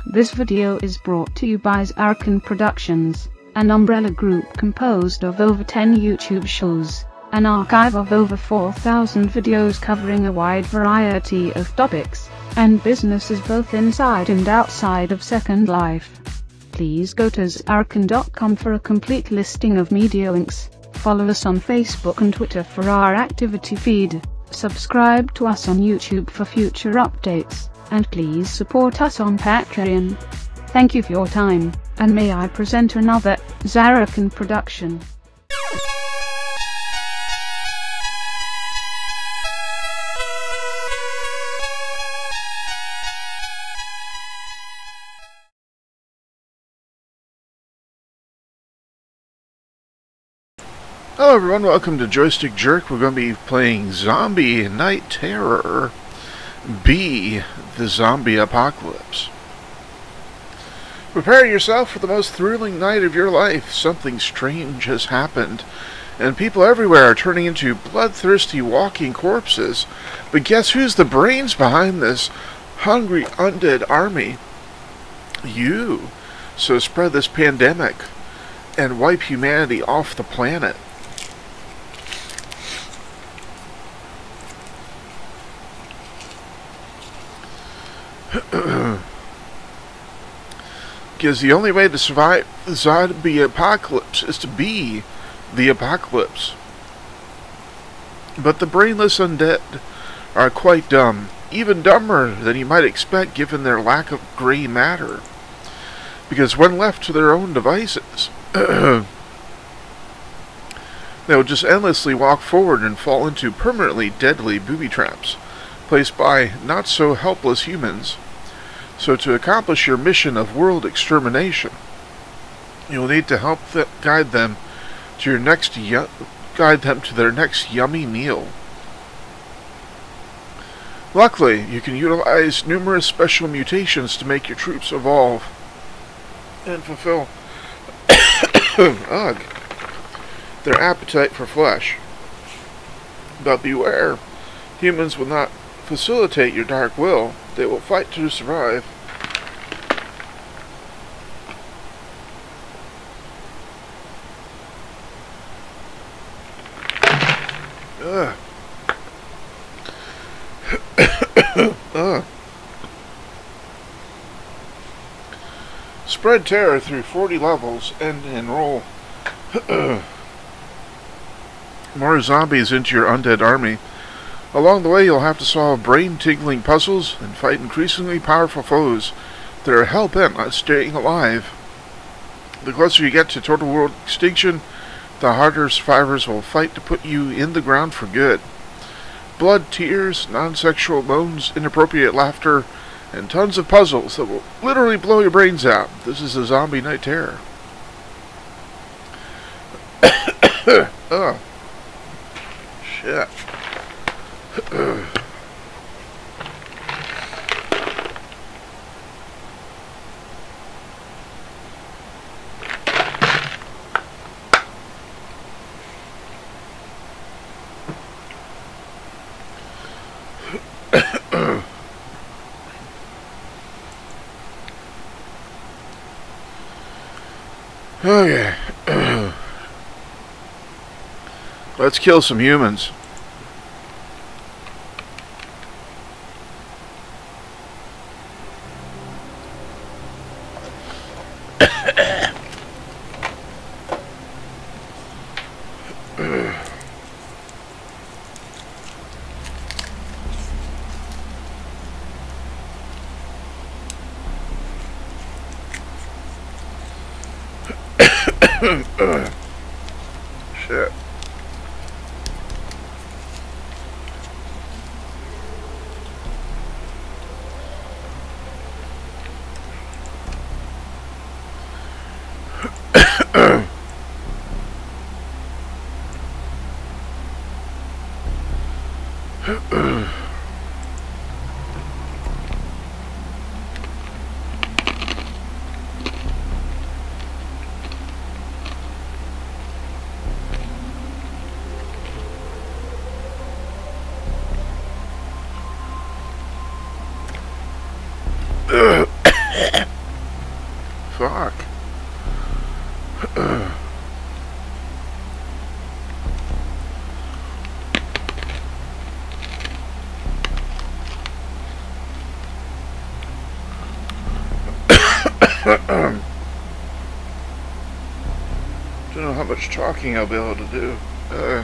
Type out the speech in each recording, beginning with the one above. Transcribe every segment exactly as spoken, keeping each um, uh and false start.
This video is brought to you by Zarkan Productions, an umbrella group composed of over ten YouTube shows, an archive of over four thousand videos covering a wide variety of topics, and businesses both inside and outside of Second Life. Please go to zarkan dot com for a complete listing of media links. Follow us on Facebook and Twitter for our activity feed. Subscribe to us on YouTube for future updates, and please support us on Patreon. Thank you for your time, and may I present another Zarkan production. Hello everyone, welcome to Joystick Jerk. We're going to be playing Zombie Night Terror B, the Zombie Apocalypse. Prepare yourself for the most thrilling night of your life. Something strange has happened, and people everywhere are turning into bloodthirsty walking corpses. But guess who's the brains behind this hungry undead army? You. So spread this pandemic and wipe humanity off the planet. Because the only way to survive the zombie apocalypse is to be the apocalypse. But the brainless undead are quite dumb, even dumber than you might expect given their lack of gray matter. Because when left to their own devices, they'll just endlessly walk forward and fall into permanently deadly booby traps placed by not-so-helpless humans. So to accomplish your mission of world extermination, you'll need to help th guide them to your next guide them to their next yummy meal. Luckily, you can utilize numerous special mutations to make your troops evolve and fulfill ugh, their appetite for flesh. But beware, humans will not facilitate your dark will. They will fight to survive. Ugh. Ugh. Spread terror through forty levels and enroll more zombies into your undead army. Along the way, you'll have to solve brain-tingling puzzles and fight increasingly powerful foes that are hell-bent on staying alive. The closer you get to total world extinction, the harder survivors will fight to put you in the ground for good. Blood, tears, non-sexual moans, inappropriate laughter, and tons of puzzles that will literally blow your brains out. This is a Zombie Night Terror. Oh. Shit. Okay. Let's kill some humans. Shit. much talking I'll be able to do. Uh,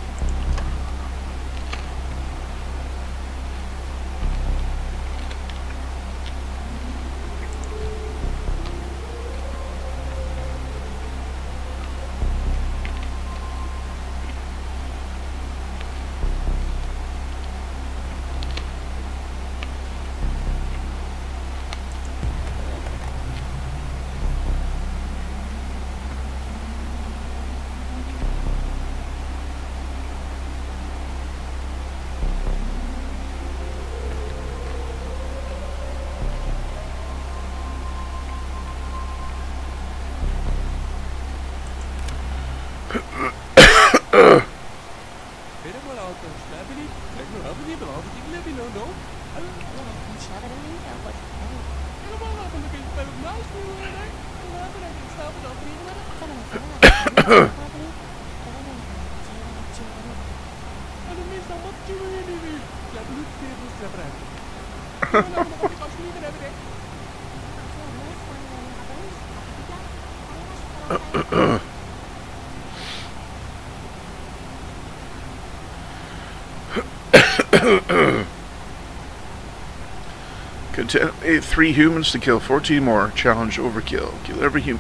Contaminate three humans to kill fourteen more. Challenge overkill. Kill every human.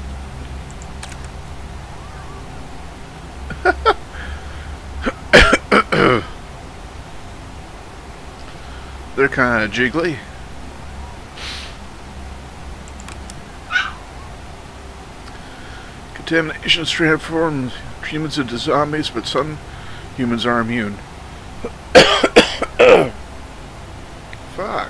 They're kind of jiggly. Contamination transforms humans into zombies, but some humans are immune. Fuck.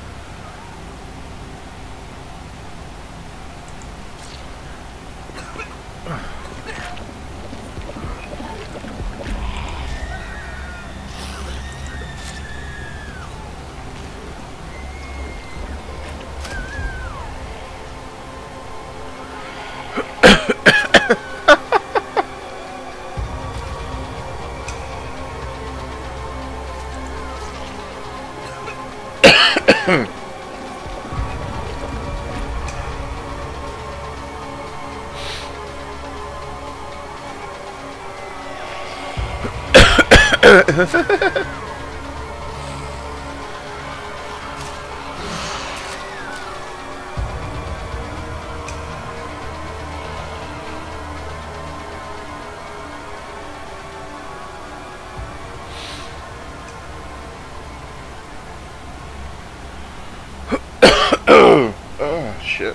Oh, shit.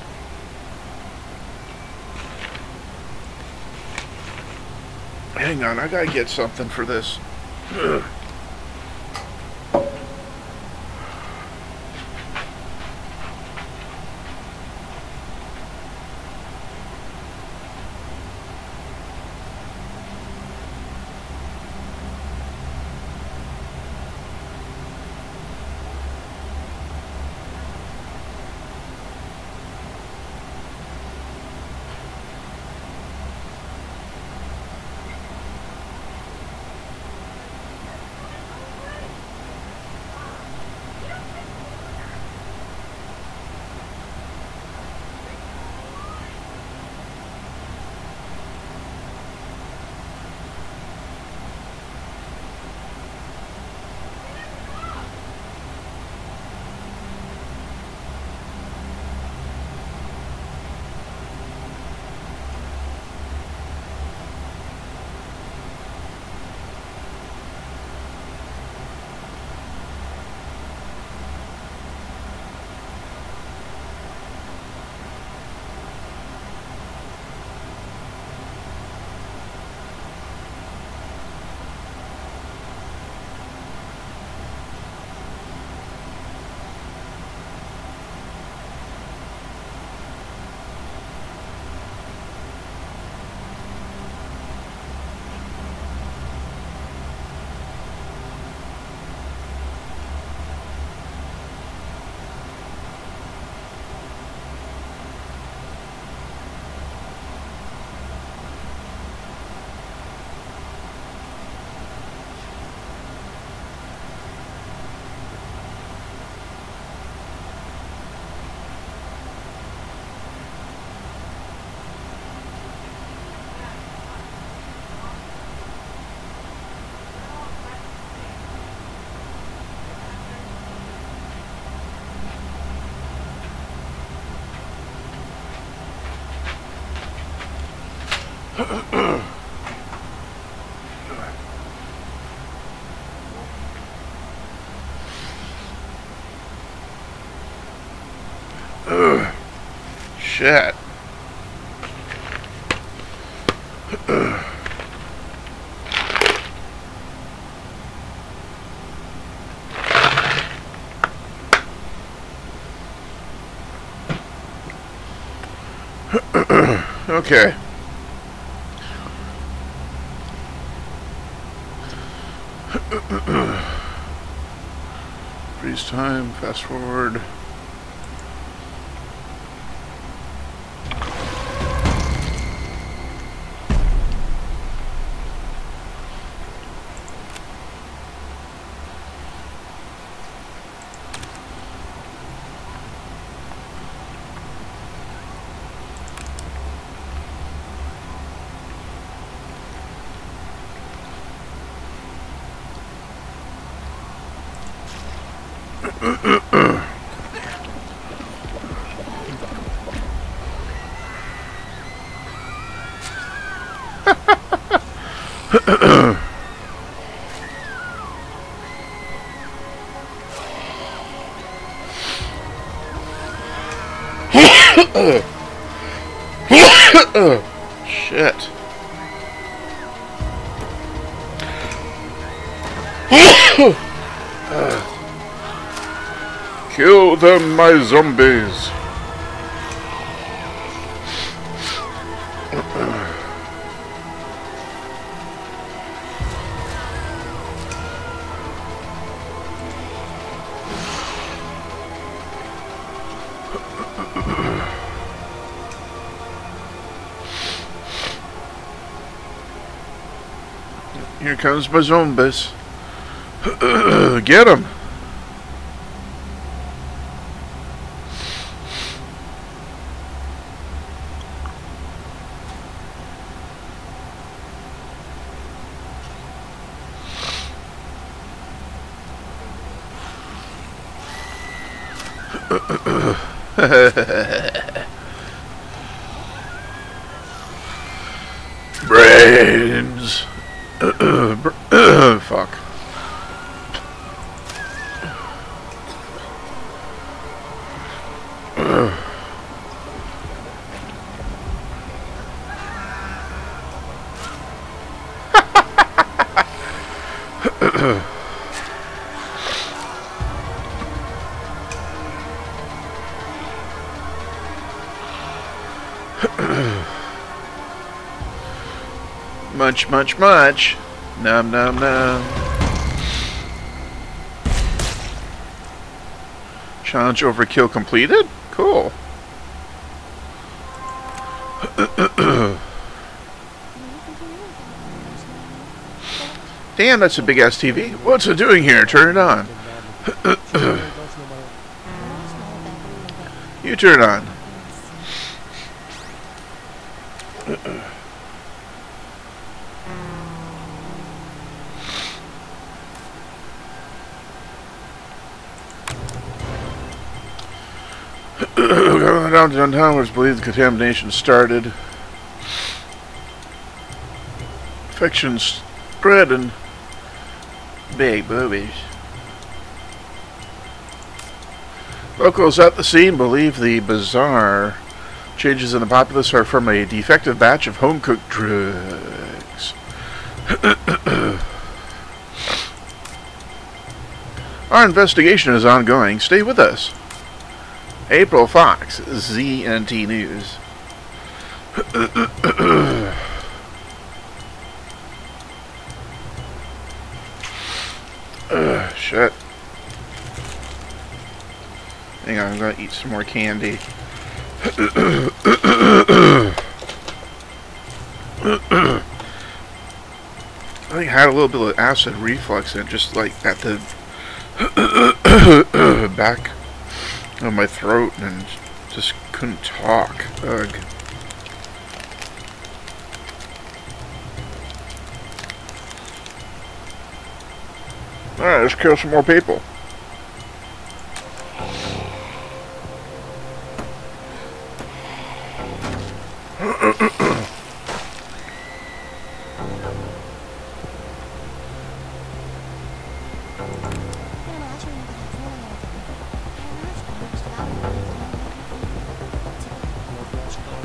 Hang on, I gotta get something for this. Ugh. Ugh. Shit. Ugh. Okay. Freeze time, fast forward. Shit. Kill them, my zombies. Here comes my zombies. Get them. Brains. Fuck. Much, much, much. Nom, nom, nom. Challenge overkill completed? Cool. Damn, that's a big ass T V. What's it doing here? Turn it on. You turn it on. Going down to downtown, where it's believed the contamination started. Infection spread and big boobies. Locals at the scene believe the bizarre changes in the populace are from a defective batch of home-cooked drugs. Our investigation is ongoing. Stay with us. April Fox, Z N T News. Ugh, shit. Hang on, I'm gonna eat some more candy. I think I had a little bit of acid reflux in, just like at the back of my throat, and just couldn't talk. Ugh. Alright, let's kill some more people.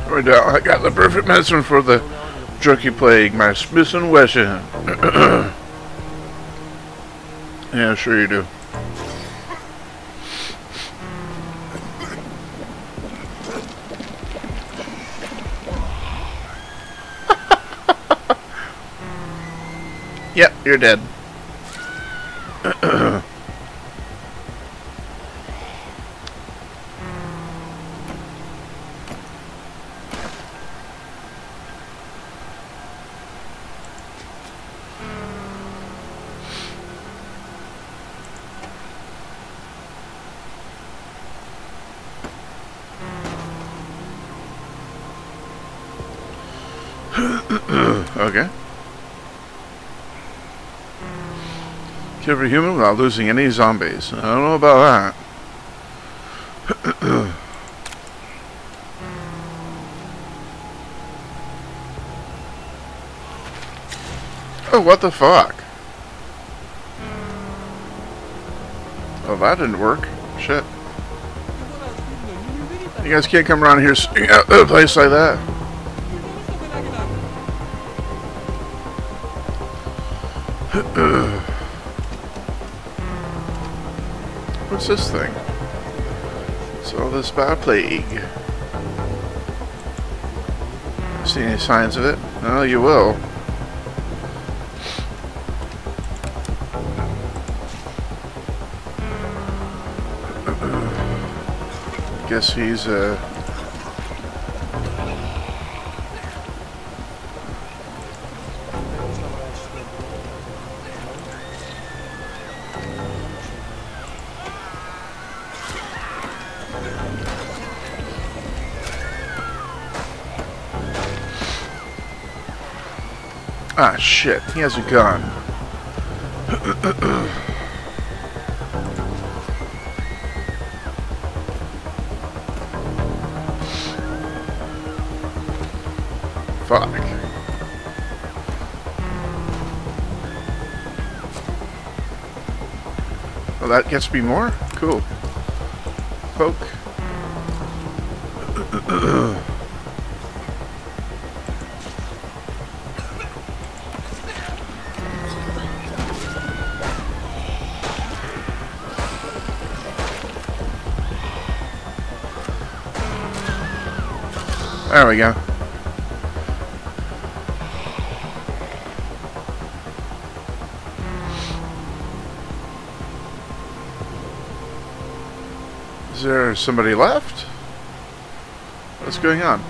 Right now, I got the perfect medicine for the jerky plague, my Smith and Wesson. Yeah, sure you do. Yep, you're dead. Okay. Kill every human without losing any zombies. I don't know about that. Oh, what the fuck? Oh, that didn't work. Shit. You guys can't come around here sitting at a place like that. What's this thing? So this bad plague. See any signs of it? Oh, you will. Guess he's uh Ah, shit. He has a gun. Fuck. Well, that gets me more? Cool. Poke. There we go. Is there somebody left? What's going on?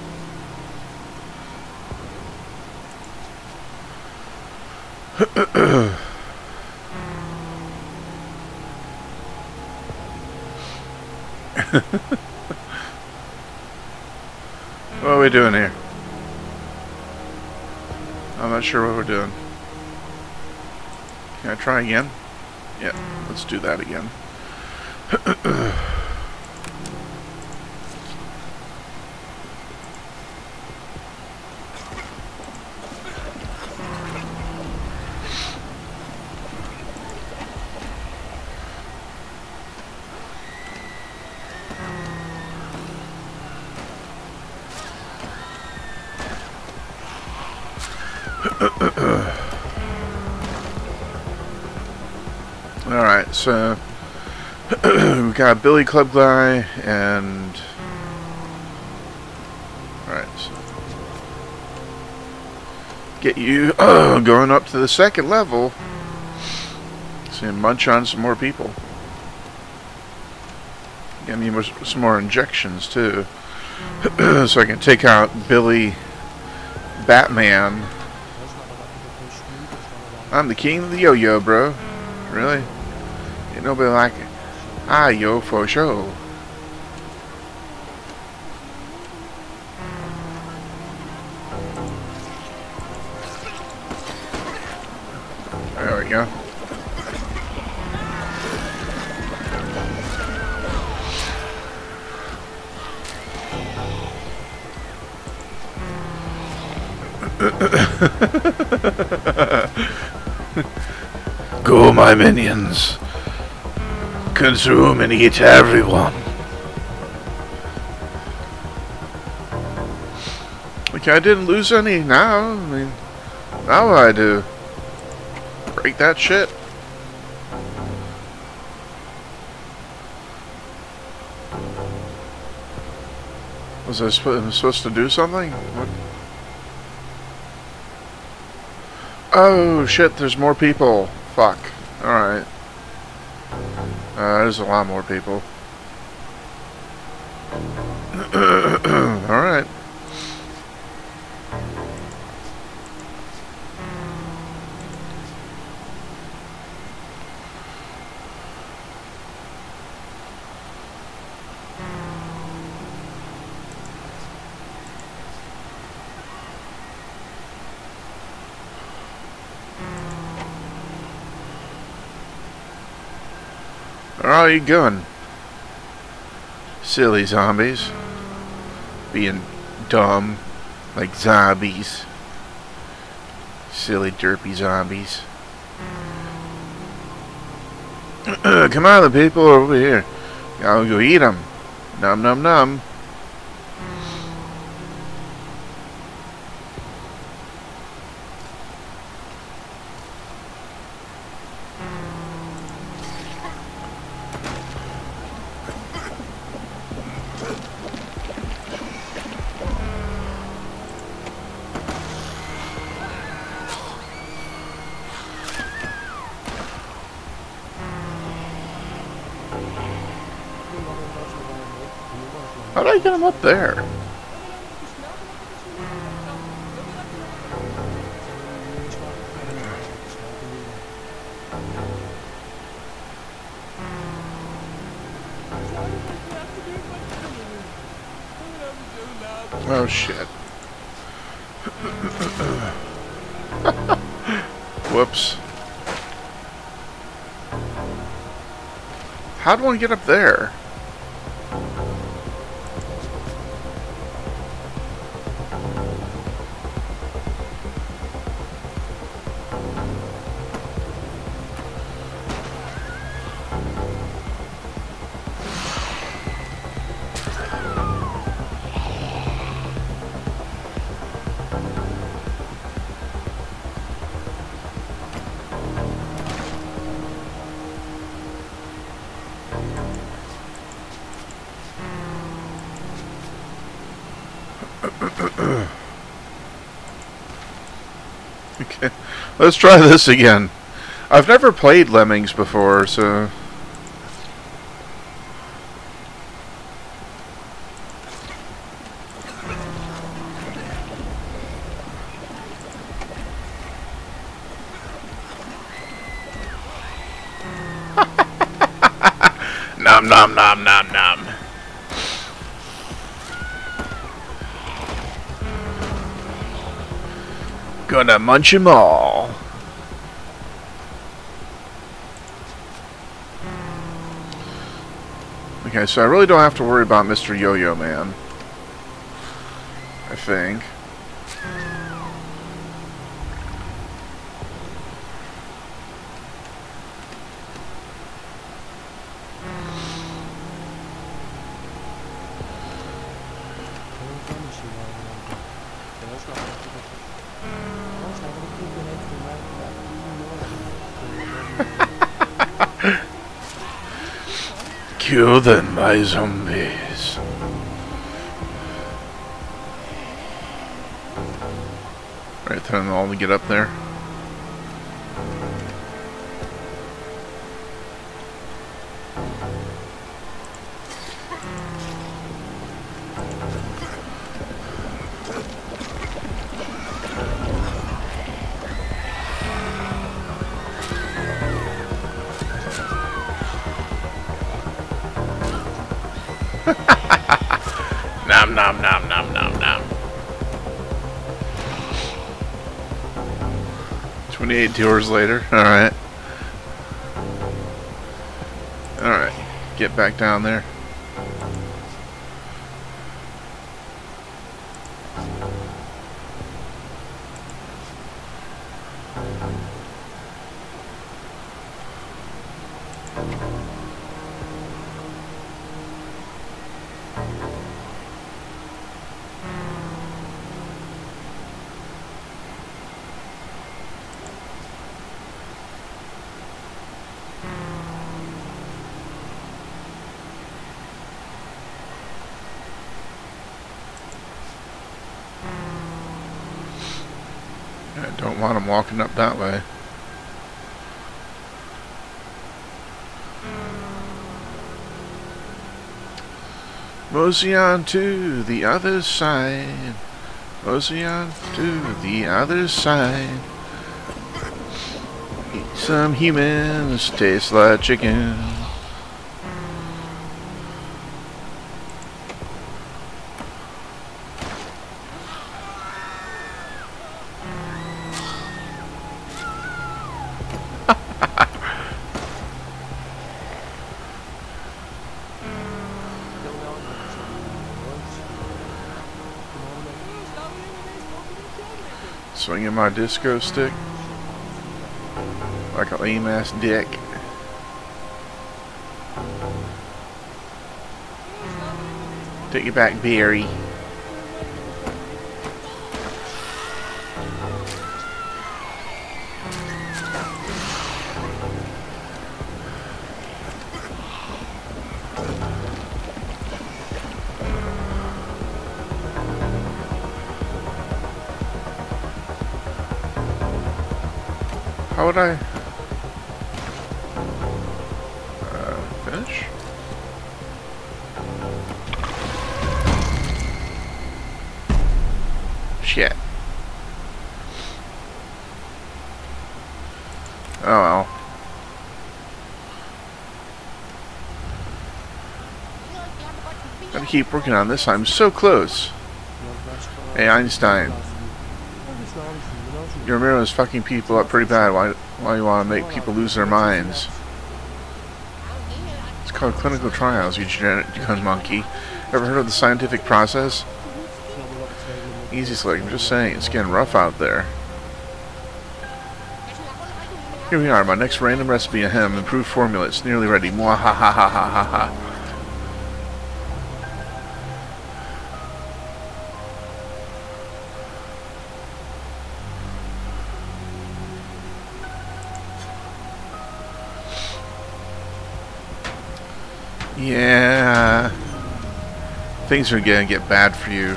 What are we doing here? I'm not sure what we're doing. Can I try again? Yeah, let's do that again. Alright, so we got Billy Club guy and alright, so get you uh, going up to the second level so you munch on some more people. I need some more injections too. So I can take out Billy Batman. I'm the king of the yo-yo, bro. Really? Ain't nobody like it. Ah, yo, for sure. There we go. Go, my minions. Consume and eat everyone. Okay, I didn't lose any now. I mean, now what I do? Break that shit? Was I sp supposed to do something? What? Oh shit, there's more people. Fuck. Alright. Uh, there's a lot more people. Alright. Where are you going? Silly zombies. Being dumb. Like zombies. Silly derpy zombies. Come on, the people are over here. I'll go eat them. Num num num. How did I get him up there? Oh shit. Whoops. How do I get up there? Okay, let's try this again. I've never played Lemmings before, so... Nom nom nom nom nom. Gonna munch 'em all. Okay, so I really don't have to worry about Mister Yo-Yo Man. I think. Kill them, my zombies. Alright, time them all to get up there. Nom nom nom nom nom nom. twenty-eight hours later. Alright. Alright. Get back down there. I don't want him walking up that way. Mosey on to the other side. Mosey on to the other side. Eat some humans, taste like chicken. Swinging my disco stick like a lame ass dick. Take it back, Barry. How would I uh, finish? Shit. Oh well. Gotta keep working on this. I'm so close. Hey, Einstein. Your is fucking people up pretty bad. Why, why do you want to make people lose their minds? It's called clinical trials, you genetic gun monkey. Ever heard of the scientific process? Easy slick, I'm just saying, it's getting rough out there. Here we are, my next random recipe, ahem, improved formula, it's nearly ready. Mwahahahahaha. Yeah, things are gonna get bad for you.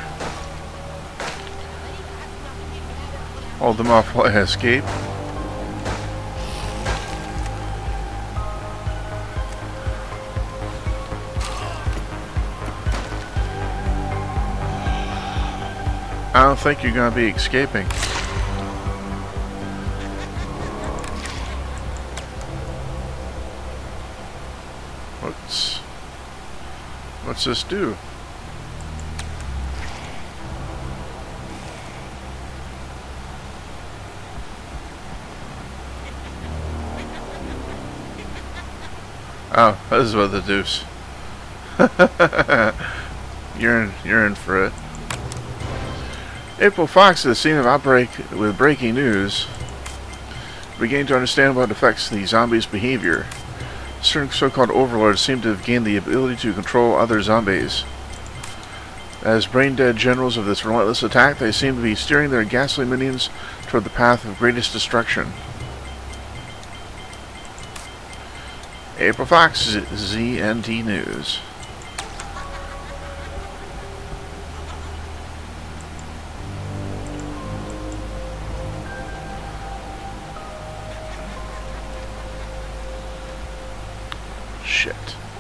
Hold them off while I escape. I don't think you're gonna be escaping. What's What's this do? Oh, this is what the deuce. you're in, you're in for it. April Fox at the scene of outbreak with breaking news. Beginning to understand what affects the zombies' behavior. Certain so-called overlords seem to have gained the ability to control other zombies. As brain-dead generals of this relentless attack, they seem to be steering their ghastly minions toward the path of greatest destruction. April Fox, Z N T News. Shit.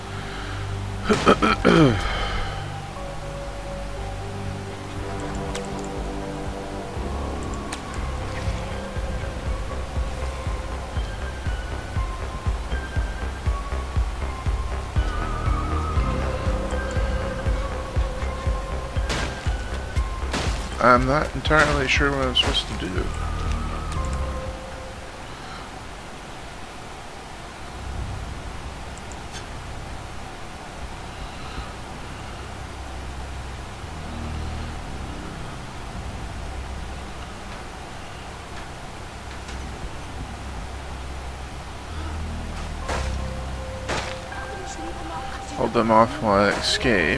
I'm not entirely sure what I'm supposed to do. Hold them off while I escape.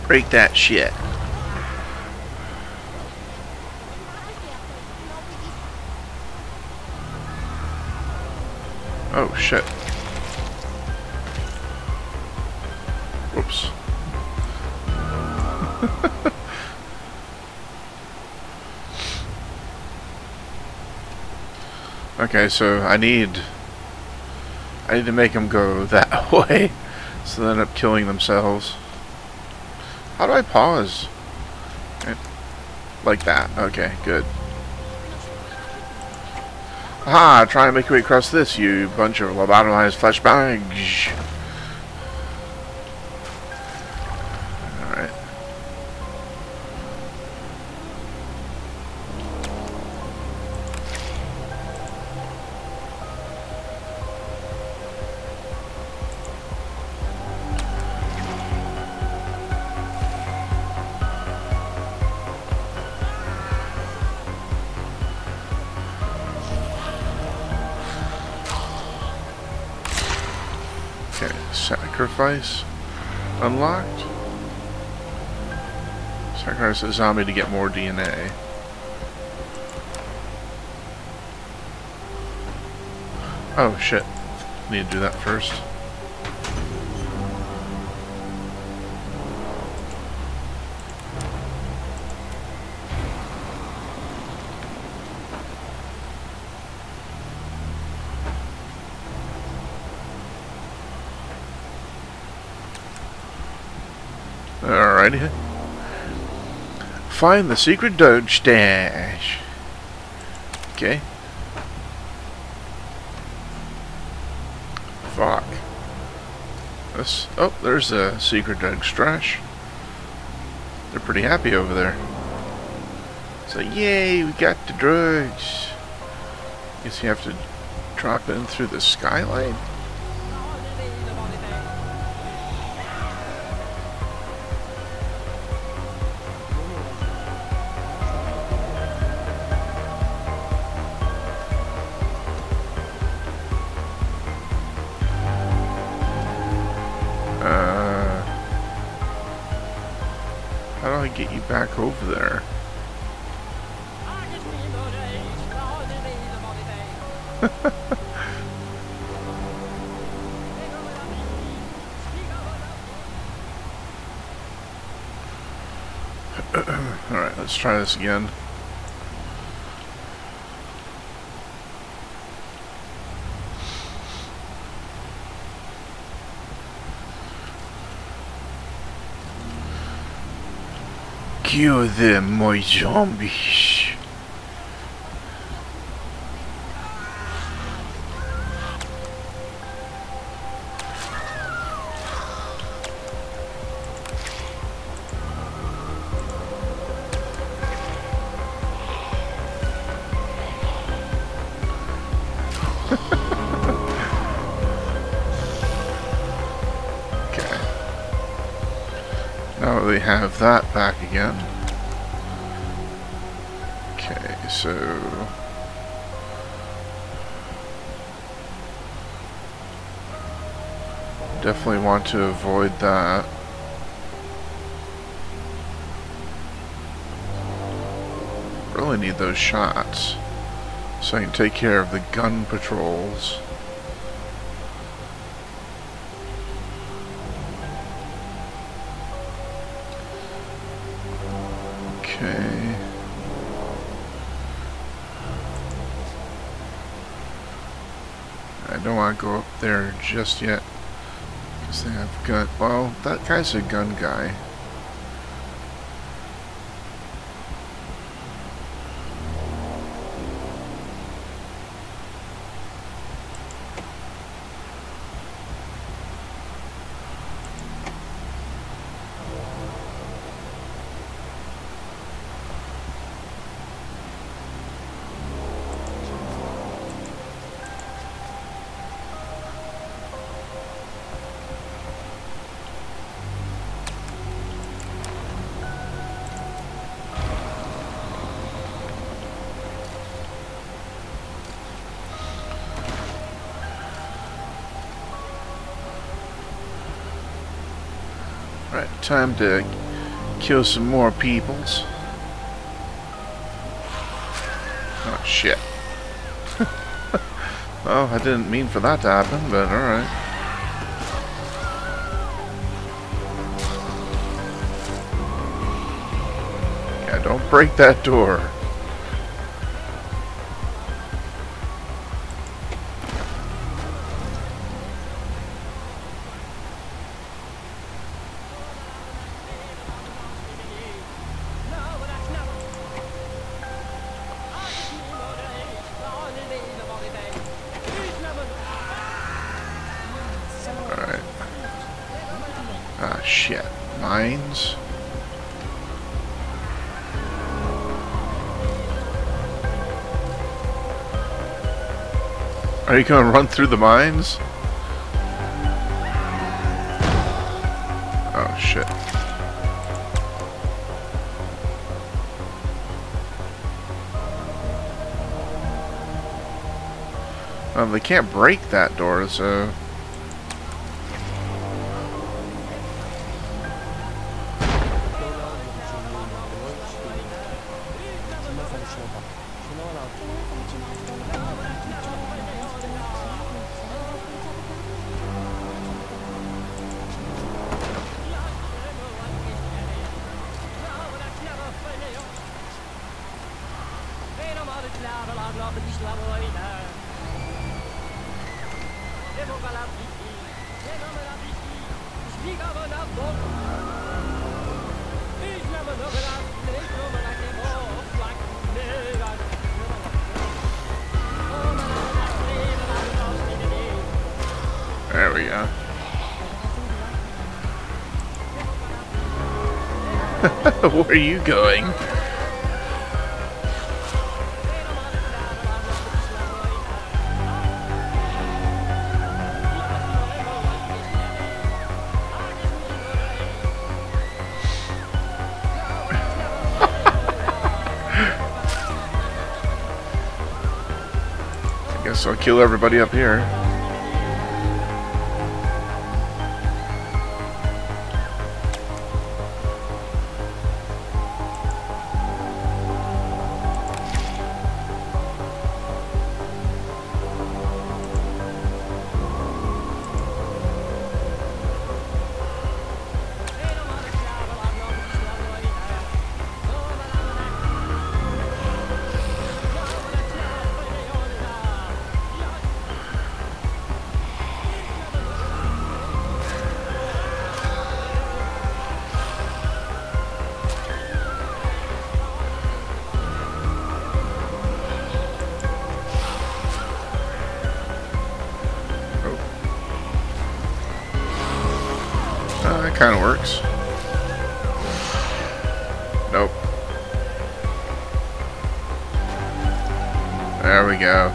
Break that shit. Oh shit. Whoops. Okay, so I need I need to make them go that way, so they end up killing themselves. How do I pause? Okay. Like that. Okay, good. Aha! Try and make your way across this, you bunch of lobotomized flesh bags. Alright. Okay, sacrifice unlocked. Sacrifice a zombie to get more D N A. Oh shit. Need to do that first. Alrighty. Find the secret Doge stash. Okay. Fuck. This. Oh, there's a secret Doge stash. They're pretty happy over there. So, yay, we got the drugs. Guess you have to drop in through the skylight. How do I get you back over there? Alright, let's try this again. Kill them, my zombies. Okay. Now they have that back again. Okay, so definitely want to avoid that. Really need those shots so I can take care of the gun patrols. Okay. I don't want to go up there just yet because they have gun. Well, that guy's a gun guy. Right, time to Kill some more peoples. Oh shit. Oh, I didn't mean for that to happen, but alright. Yeah, don't break that door. Alright. Ah, shit. Mines? Are you gonna run through the mines? Oh, shit. Well, they can't break that door, so... There we go. Where are you going? I guess I'll kill everybody up here. That kind of works. Nope. There we go.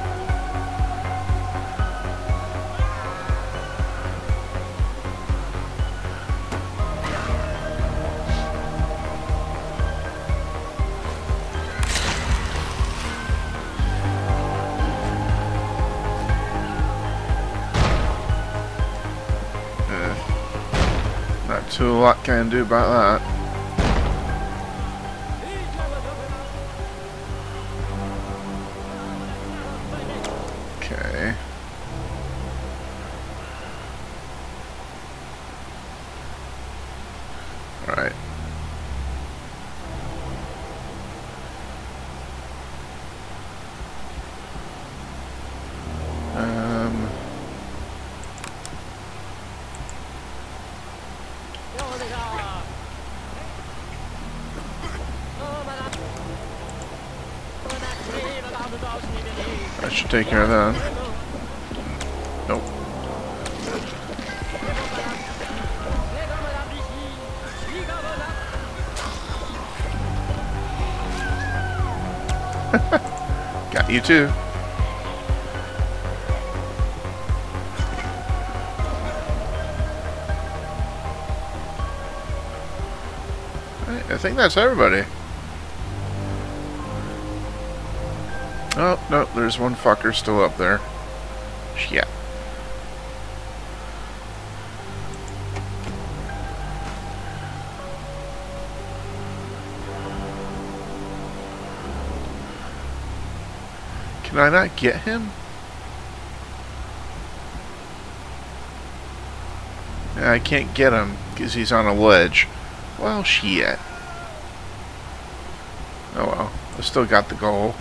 Not too a lot can do about that. Okay. Alright. Um I should take care of that. Nope. Got you too. I think that's everybody. Oh, no, there's one fucker still up there. Shit. Can I not get him? Yeah, I can't get him because he's on a ledge. Well, shit. Oh well, I still got the goal.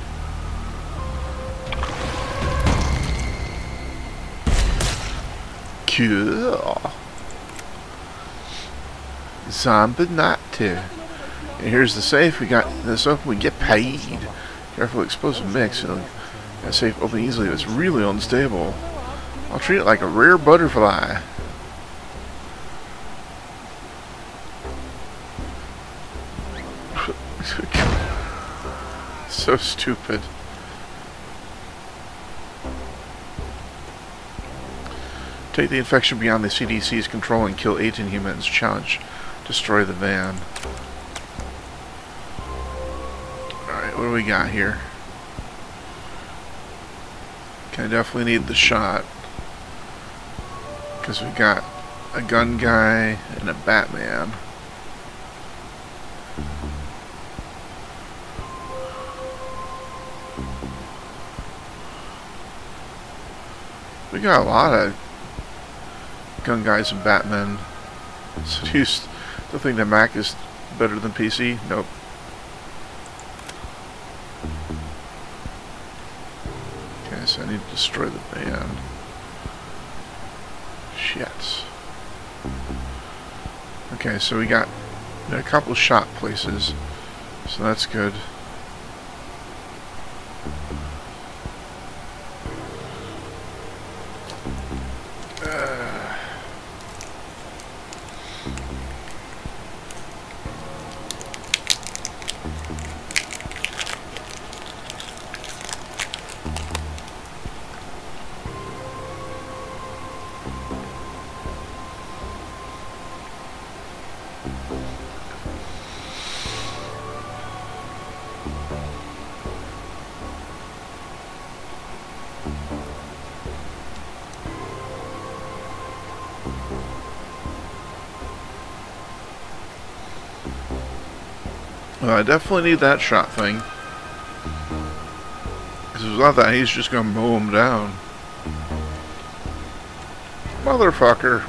Cool. Zombie night two. And here's the safe. We got this open. We get paid. Careful explosive mix. So that safe open easily. It's really unstable. I'll treat it like a rare butterfly. So stupid. Take the infection beyond the C D C's control and kill eighteen humans. Challenge. Destroy the van. Alright, what do we got here? Okay, I definitely need the shot. Because we got a gun guy and a Batman. We got a lot of gun guys and Batman. So do you still think that Mac is better than P C? Nope. Okay, so I need to destroy the van. Shit. Okay, so we got a couple shot places. So that's good. Well, I definitely need that shot thing. Because without that, he's just going to mow him down. Motherfucker.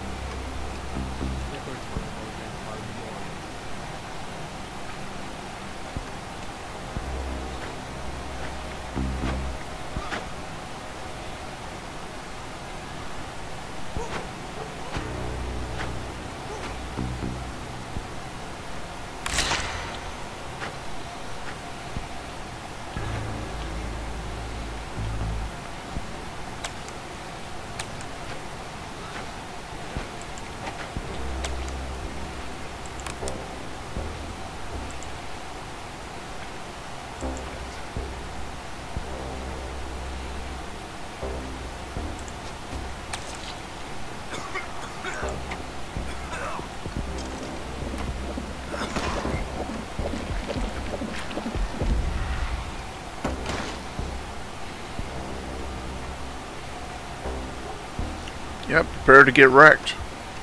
Yep, prepare to get wrecked.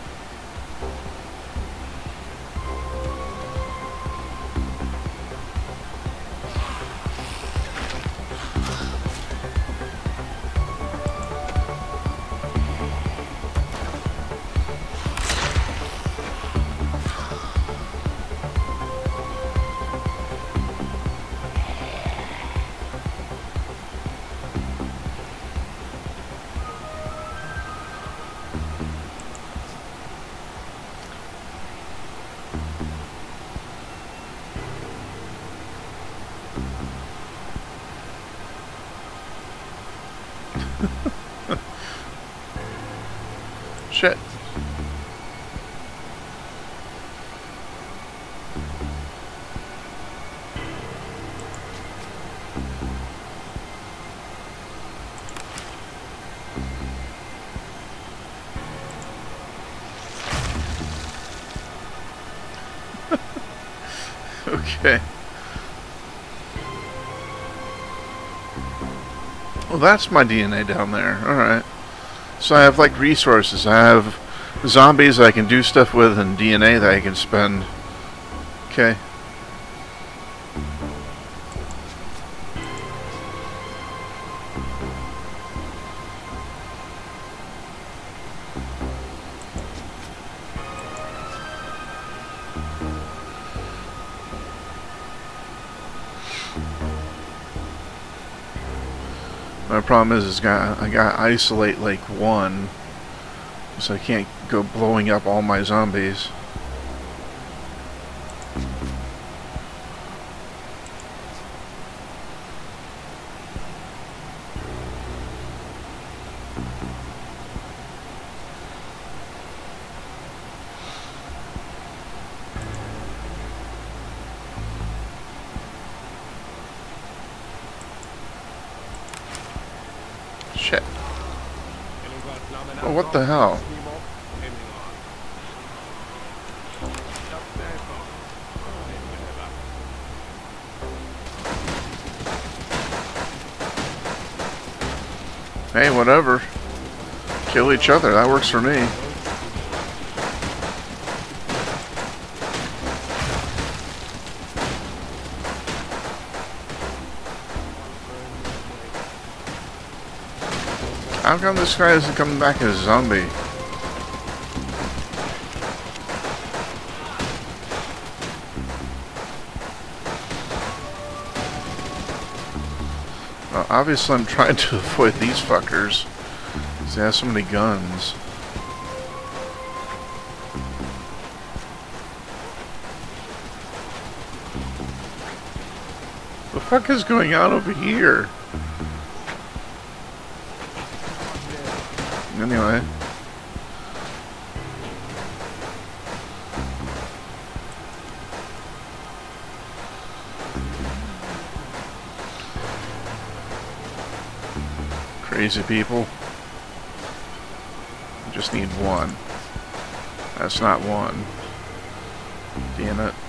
Shit. Okay. Well, that's my D N A down there. Alright. So I have, like, resources. I have zombies that I can do stuff with and D N A that I can spend. Okay. My problem is, is got I got to isolate like one, so I can't go blowing up all my zombies. Shit. Oh, what the hell? Hey, whatever. Kill each other, that works for me. How come this guy isn't coming back as a zombie? Well, obviously I'm trying to avoid these fuckers, because they have so many guns. The fuck is going on over here? Anyway. Crazy people. I just need one. That's not one. Damn it.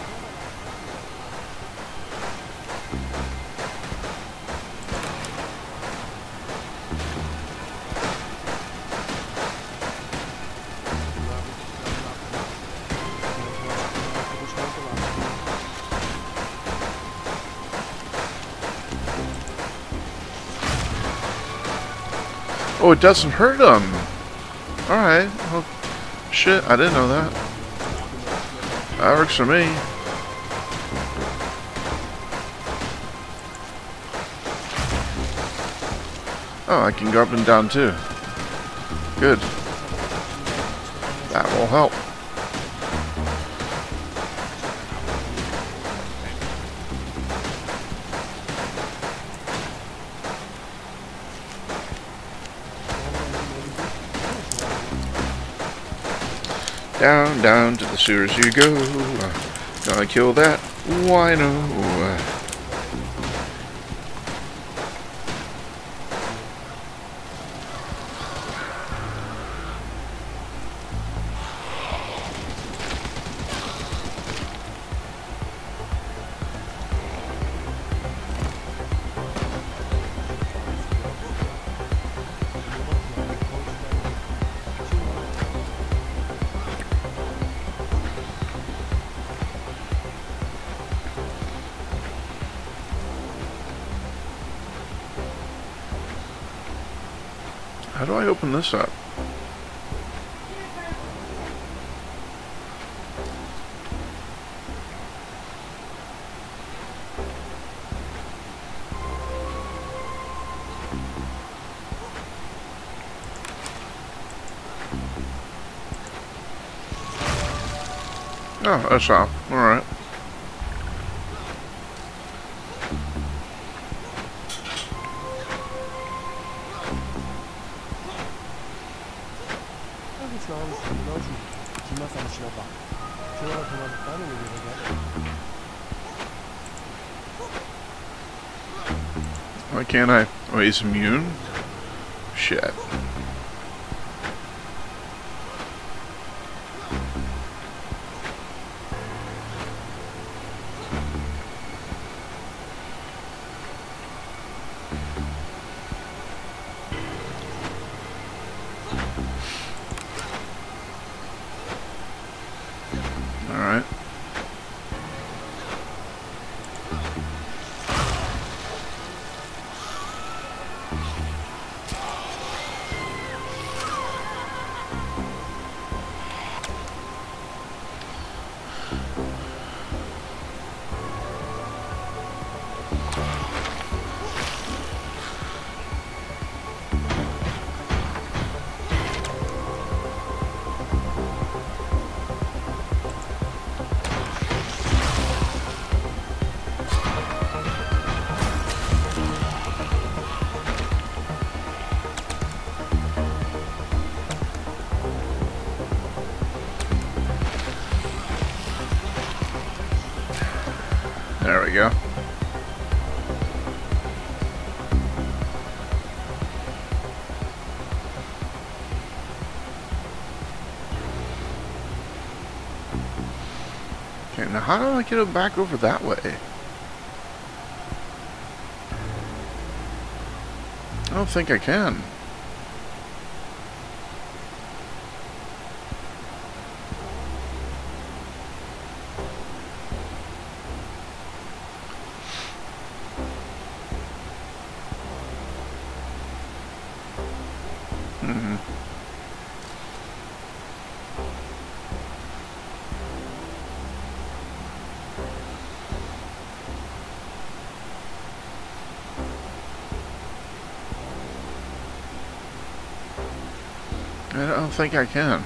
Oh, it doesn't hurt them. Alright. Well, shit, I didn't know that. That works for me. Oh, I can go up and down too. Good. That will help. Down, down to the sewers you go. Gonna kill that wino. How do I open this up? Oh, that's off. Alright. Why can't I? Oh, he's immune? Shit. Alright. Now how do I get him back over that way? I don't think I can. Mm-hmm. I don't think I can.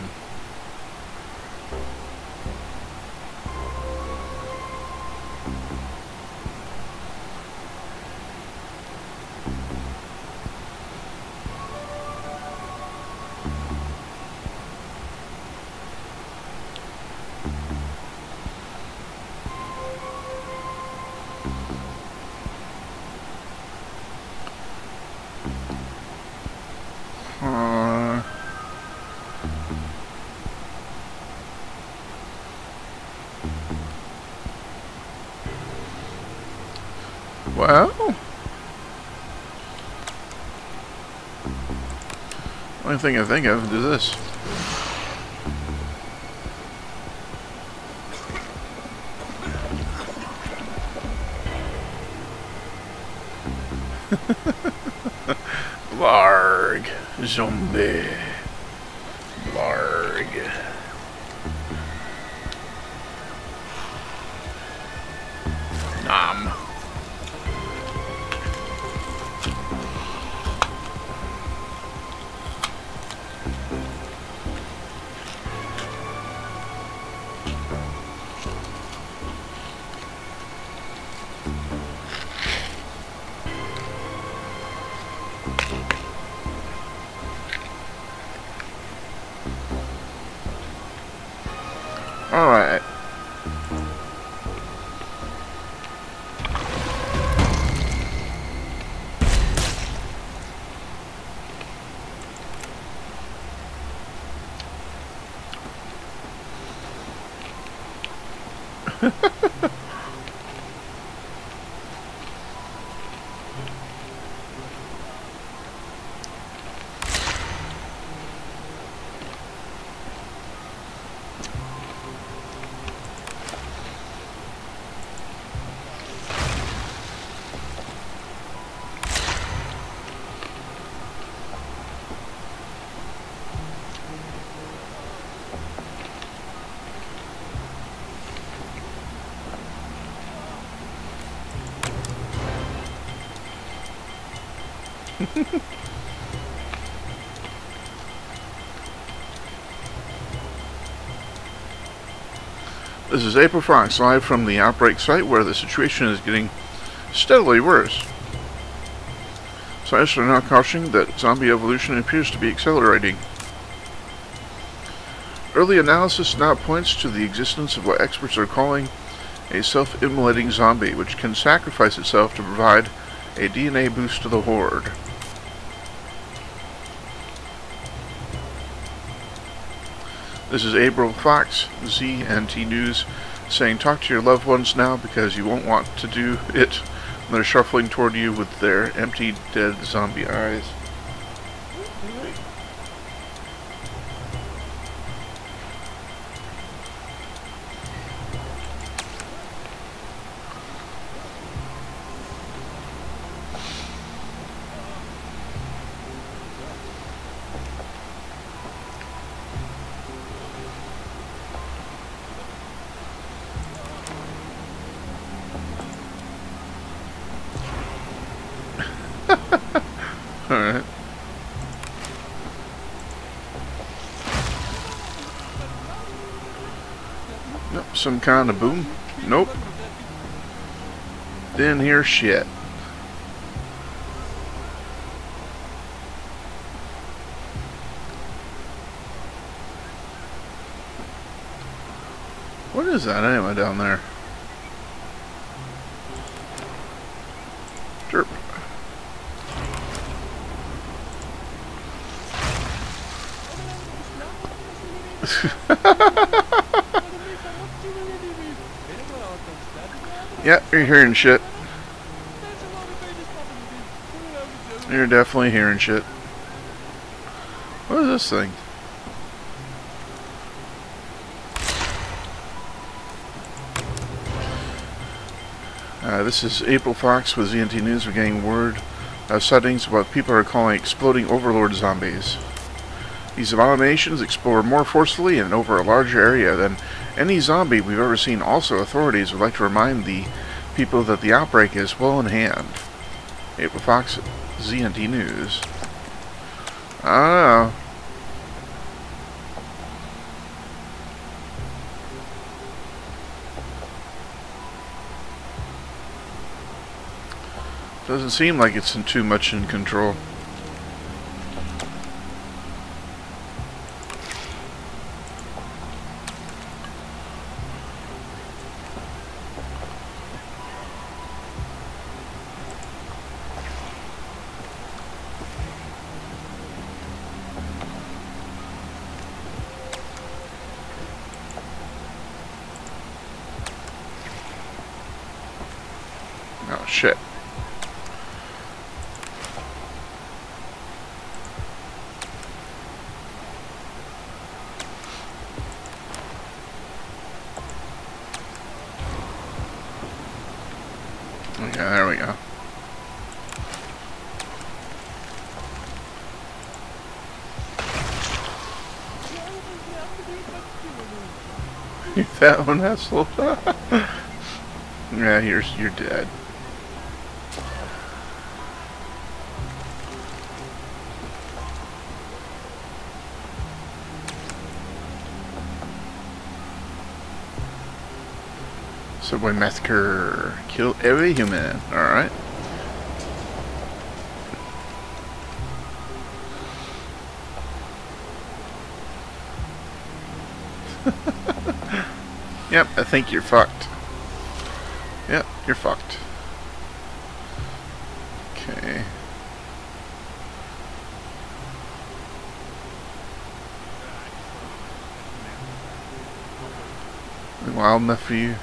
Uh, well, only thing I think of is this. Blarg, zombie. Blarg. Nom. Alright. This is April Fox, live from the outbreak site where the situation is getting steadily worse. Scientists are now cautioning that zombie evolution appears to be accelerating. Early analysis now points to the existence of what experts are calling a self-immolating zombie, which can sacrifice itself to provide a D N A boost to the horde. This is April Fox, Z N T News, saying talk to your loved ones now because you won't want to do it when they're shuffling toward you with their empty, dead zombie eyes. Alright. Nope, some kind of boom. Nope. Didn't hear shit. What is that anyway down there? Derp. Yep, you're hearing shit. You're definitely hearing shit. What is this thing? Uh, this is April Fox with Z N T News. We're getting word of sightings of what people are calling exploding overlord zombies. These abominations explode more forcefully and over a larger area than any zombie we've ever seen. Also, authorities would like to remind the people that the outbreak is well in hand. April Fox, Z N T News. I don't know. Doesn't seem like it's in too much in control. Oh shit. Okay, there we go. That one hustled. Yeah, you're you're dead. Subway massacre. Kill every human. Alright. Yep, I think you're fucked. Yep, you're fucked. Okay. Wild enough for you?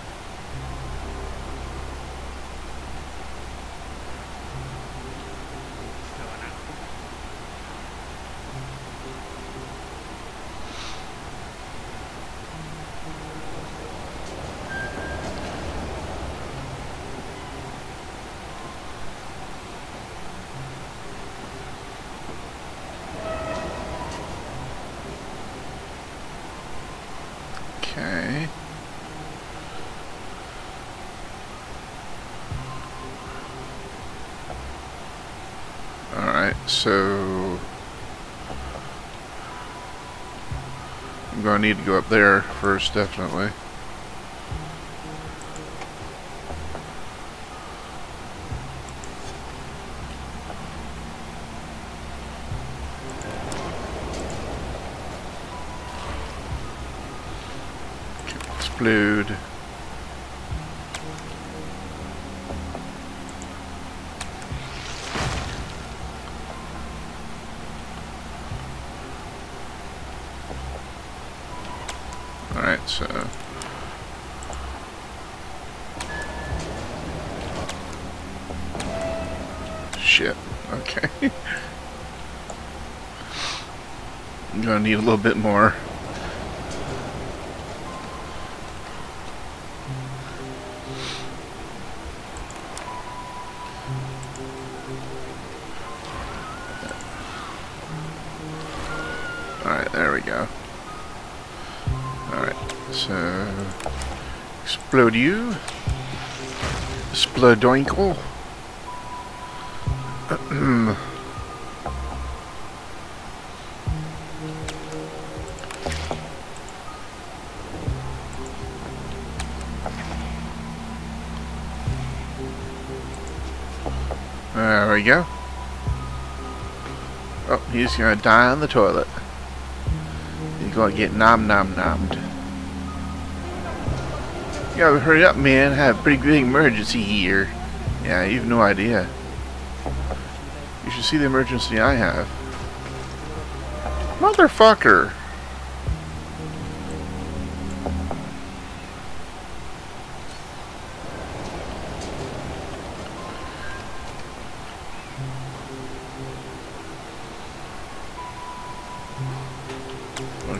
Okay. Alright, so I'm going to need to go up there first, definitely. Explode. Alright, so shit. Okay. I'm gonna need a little bit more. Alright, there we go. Alright, so explode you. Explodoinkle. There we go. Oh, he's gonna die on the toilet. He's gonna get nom nom nommed. You gotta hurry up, man. I have a pretty big emergency here. Yeah, you have no idea. You should see the emergency I have. Motherfucker!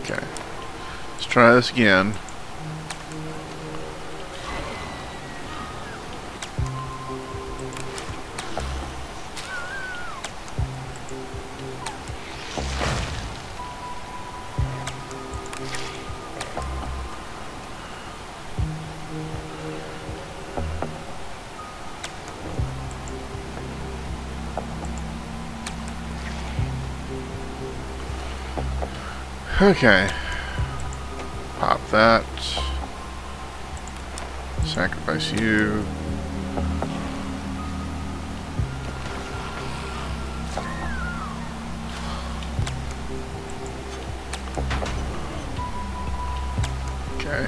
Okay. Let's try this again. Okay. Pop that. Sacrifice you. Okay.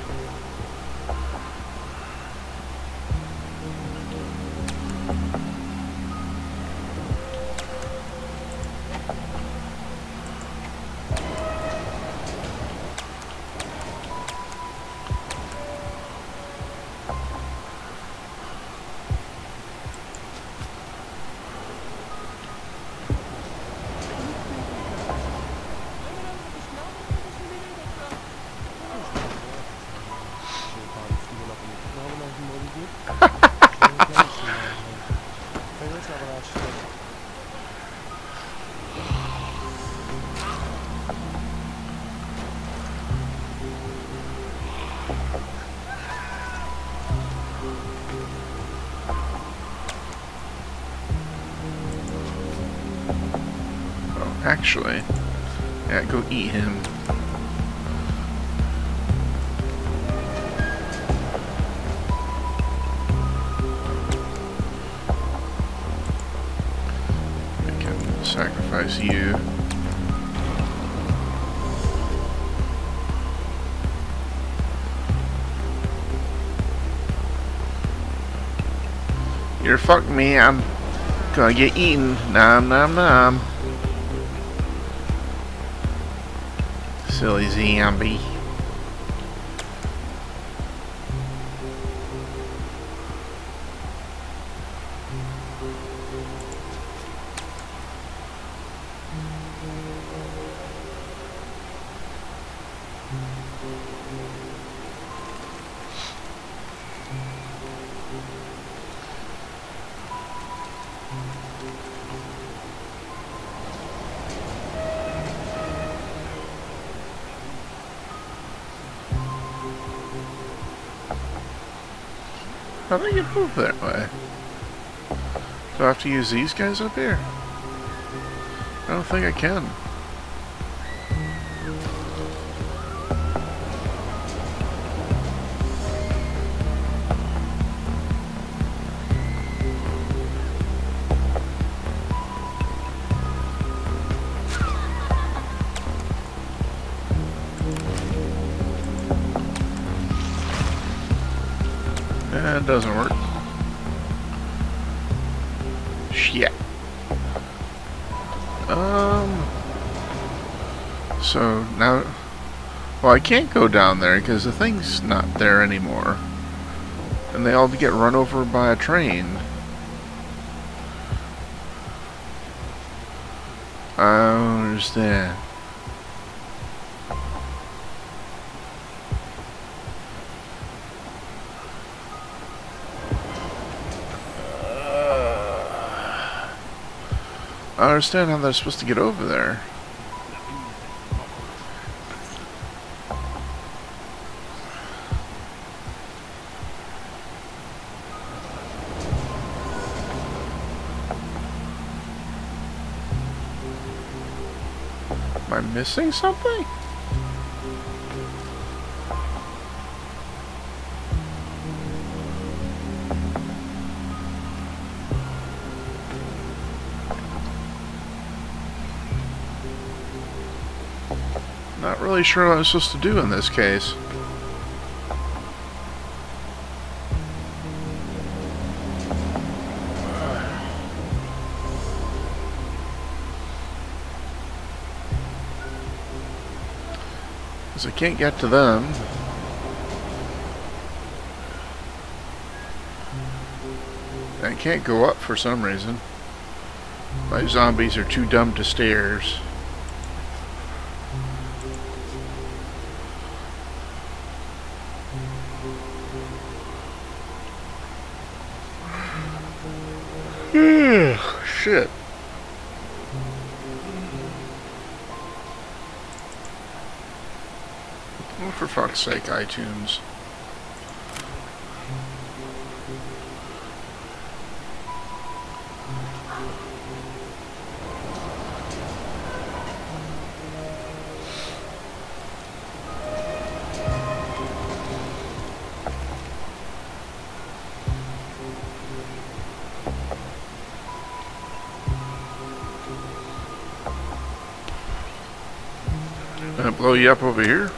Actually, yeah, go eat him. We can sacrifice you. You're fucked me, I'm gonna get eaten. Nom nom nom. Silly zombie. How do I get move that way? Do I have to use these guys up here? I don't think I can. That doesn't work. Shit. Um. So now, well, I can't go down there because the thing's not there anymore, and they all get run over by a train. I don't understand. I don't understand how they're supposed to get over there. Am I missing something? Not really sure what I'm supposed to do in this case. Because I can't get to them. I can't go up for some reason. My zombies are too dumb to stairs. Shit. Oh, for fuck's sake, iTunes. Gonna blow you up over here?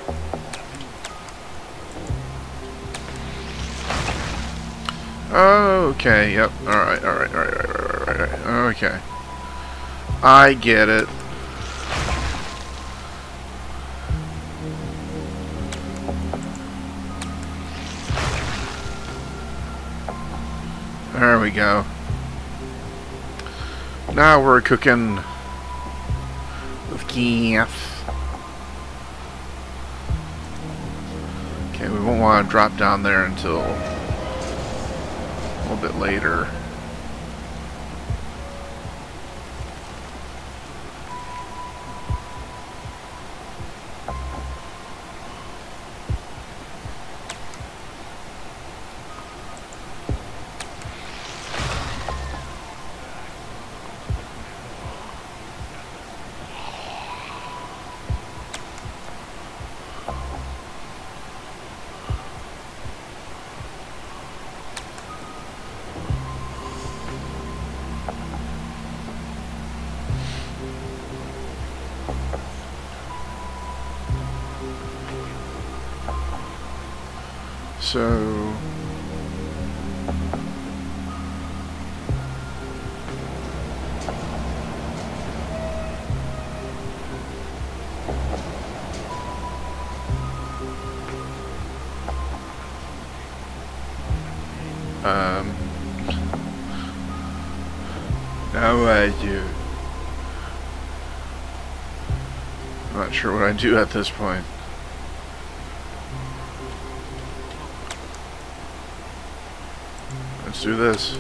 Okay, yep, alright, alright, alright, alright, alright, alright, okay. I get it. There we go. Now we're cooking with gas. Okay, we won't want to drop down there until a little bit later. So um now I do. I'm not sure what I do at this point. Let's do this.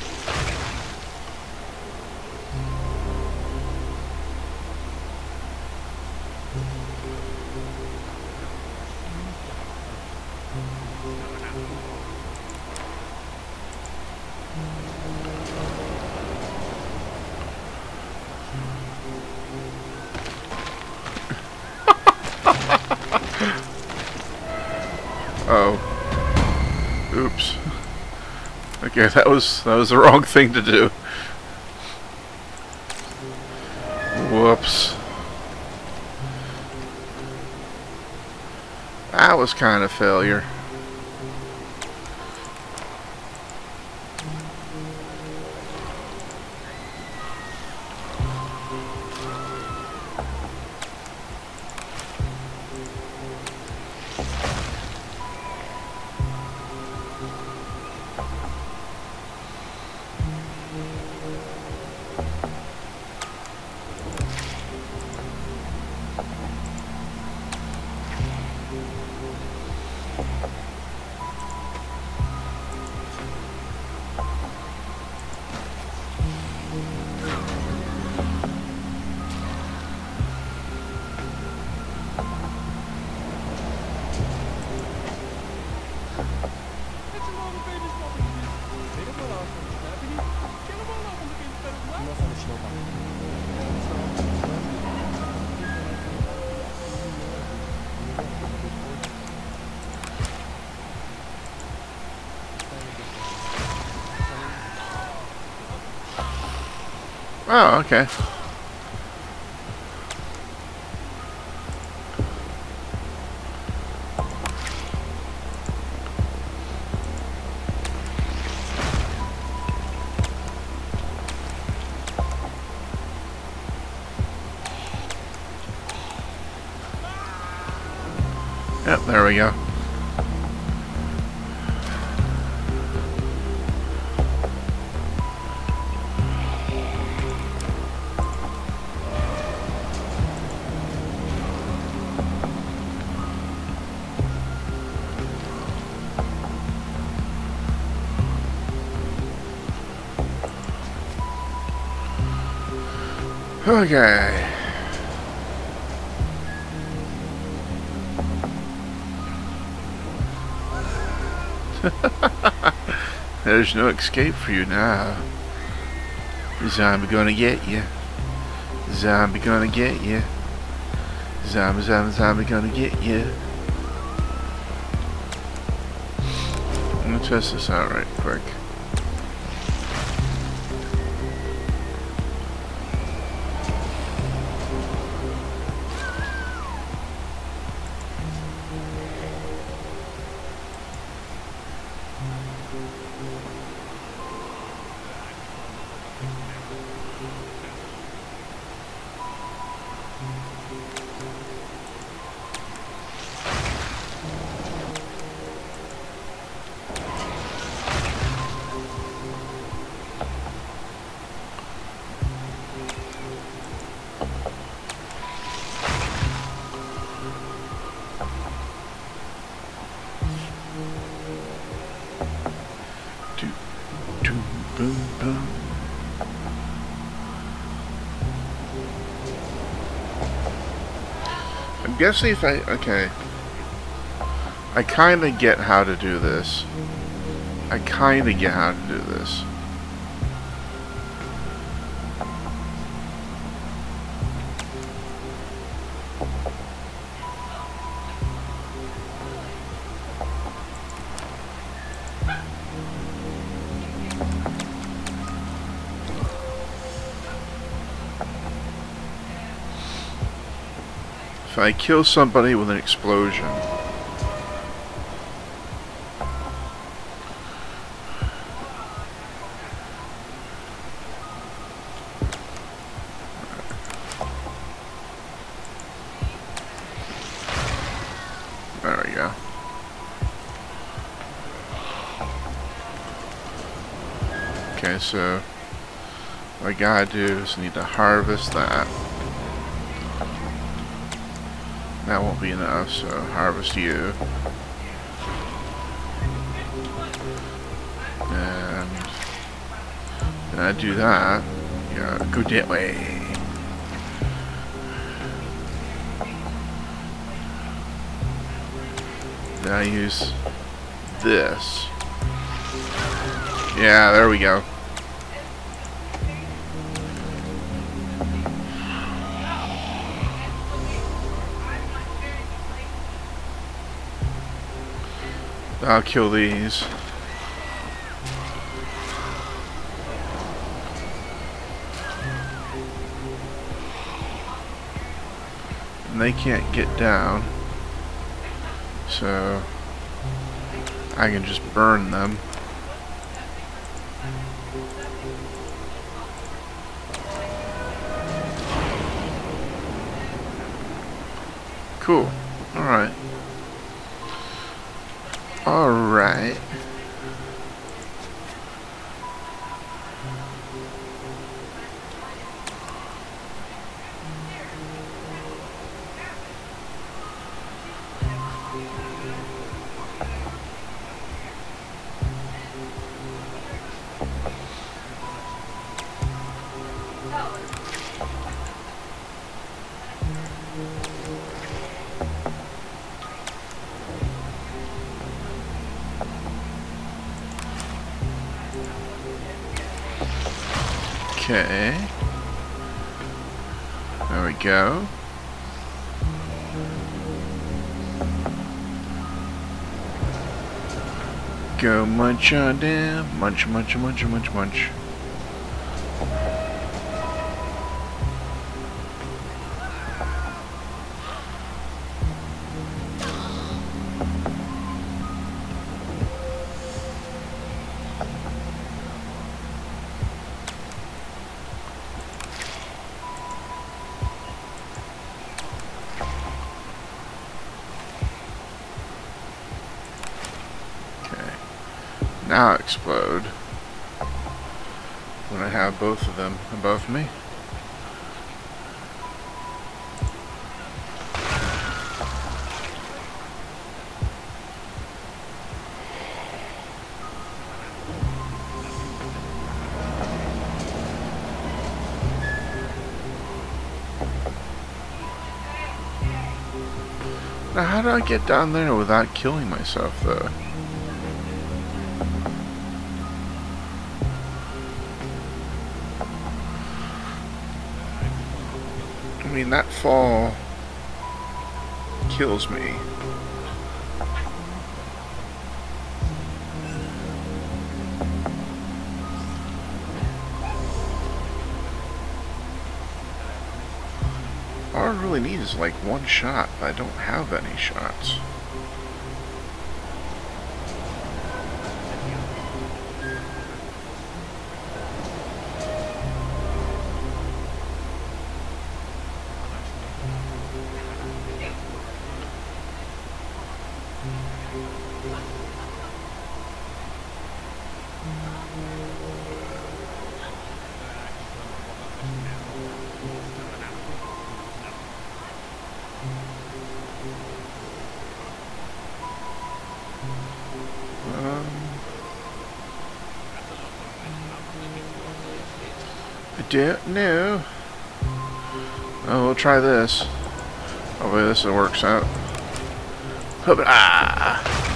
Oh. Oops. Okay, that was that was the wrong thing to do. Whoops. That was kind of failure. Oh, okay. Yep, there we go. Okay. There's no escape for you now. Zombie gonna get you. Zombie gonna get you. Zombie, zombie, zombie gonna get you. Let me test this out right quick. Boom, boom. I'm guessing if I... Okay. I kind of get how to do this. I kind of get how to do this. If I kill somebody with an explosion, there we go. Okay, so what I gotta do is need to harvest that. That won't be enough, so harvest you. And then I do that. Yeah, go that way. Then I use this. Yeah, there we go. I'll kill these. And they can't get down, so I can just burn them. Cool. Alright. Alright. Okay. There we go. Go munch on down. Munch, munch, munch, munch, munch. Now explode when I have both of them above me. Now, how do I get down there without killing myself, though? I mean, that fall kills me. All I really need is like one shot. I don't have any shots. I don't know. Oh, we'll try this. Hopefully this works out. Ah!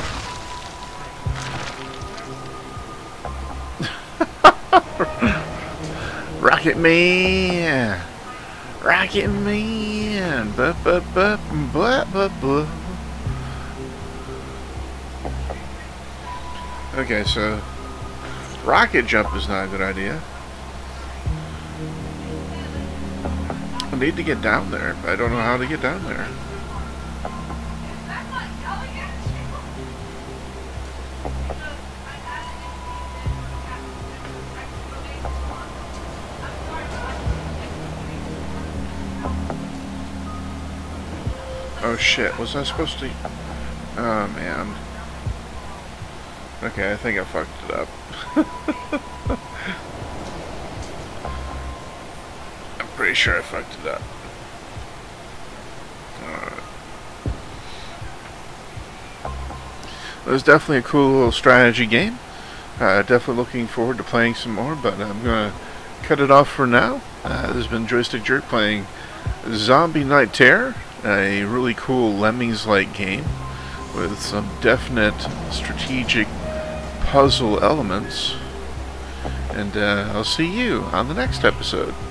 Rocket Man! Rocket Man! Buh, buh, buh, buh, buh, buh. Okay, so rocket jump is not a good idea. I need to get down there, but I don't know how to get down there. Oh shit, was I supposed to... Oh man. Okay, I think I fucked it up. I'm pretty sure I fucked it up. Alright. It was definitely a cool little strategy game. Uh, definitely looking forward to playing some more, but I'm going to cut it off for now. Uh, this has been Joystick Jerk playing Zombie Night Terror, a really cool Lemmings-like game with some definite strategic puzzle elements. And uh, I'll see you on the next episode.